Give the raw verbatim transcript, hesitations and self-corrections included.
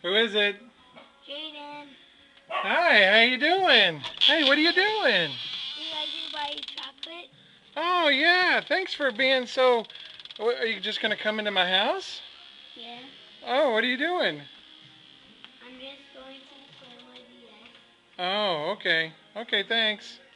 Who is it? Jaden. Hi, how you doing? Hey, what are you doing? You guys gonna buy chocolate? Oh, yeah. Thanks for being so... What, are you just going to come into my house? Yeah. Oh, what are you doing? I'm just going to play my D S. Oh, okay. Okay, thanks.